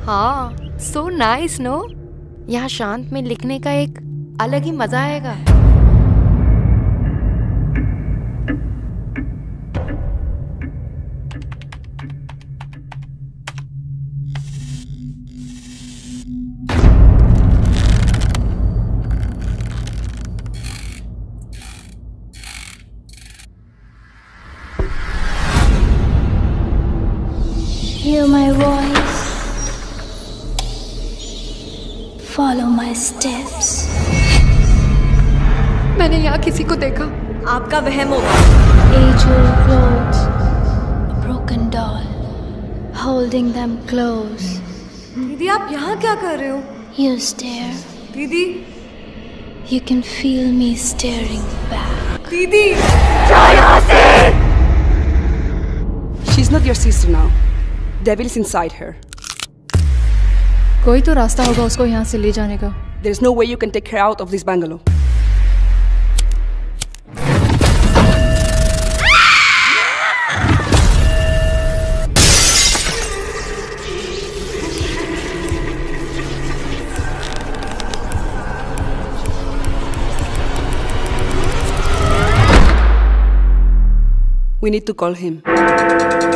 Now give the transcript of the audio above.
हाँ, so nice, no? यहाँ शांत में लिखने का एक अलग ही मजा आएगा। Hear my voice. Follow my steps. मैंने यहाँ किसी को देखा। आपका वहम होगा। Age-old clothes, a broken doll, holding them close. दीदी आप यहाँ क्या कर रहे हो? You stare. दीदी You can feel me staring back. दीदी She's not your sister now. Devil's inside her. कोई तो रास्ता होगा उसको यहाँ से ले जाने का। There's no way you can take her out of this bungalow. We need to call him.